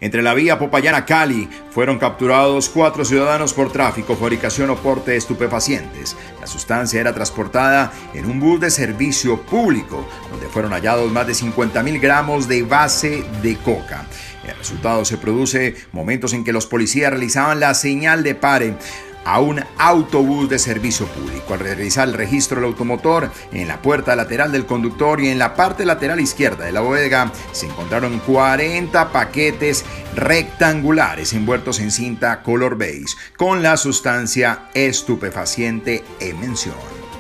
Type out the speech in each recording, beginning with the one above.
Entre la vía Popayán a Cali fueron capturados 4 ciudadanos por tráfico, fabricación o porte de estupefacientes. La sustancia era transportada en un bus de servicio público, donde fueron hallados más de 50.000 gramos de base de coca. El resultado se produce momentos en que los policías realizaban la señal de pare a un autobús de servicio público. Al realizar el registro del automotor, en la puerta lateral del conductor y en la parte lateral izquierda de la bodega se encontraron 40 paquetes rectangulares envueltos en cinta color beige con la sustancia estupefaciente en mención.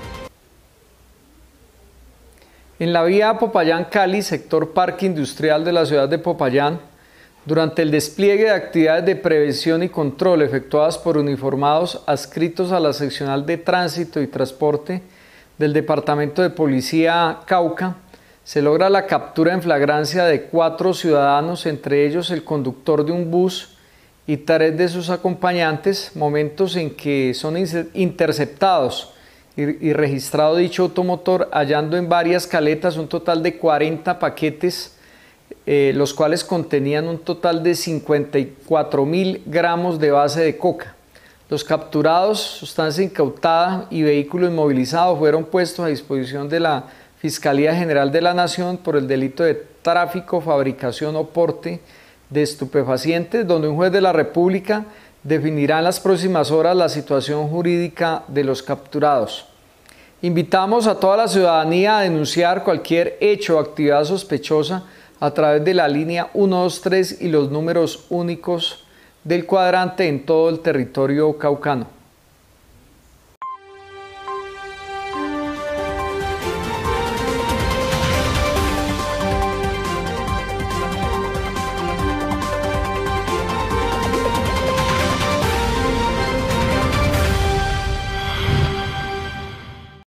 En la vía Popayán-Cali, sector Parque Industrial de la ciudad de Popayán, durante el despliegue de actividades de prevención y control efectuadas por uniformados adscritos a la Seccional de Tránsito y Transporte del Departamento de Policía Cauca, se logra la captura en flagrancia de 4 ciudadanos, entre ellos el conductor de un bus y 3 de sus acompañantes, momentos en que son interceptados y registrado dicho automotor, hallando en varias caletas un total de 40 paquetes, los cuales contenían un total de 54.000 gramos de base de coca. Los capturados, sustancia incautada y vehículo inmovilizado fueron puestos a disposición de la Fiscalía General de la Nación por el delito de tráfico, fabricación o porte de estupefacientes, donde un juez de la República definirá en las próximas horas la situación jurídica de los capturados. Invitamos a toda la ciudadanía a denunciar cualquier hecho o actividad sospechosa a través de la línea 123 y los números únicos del cuadrante en todo el territorio caucano.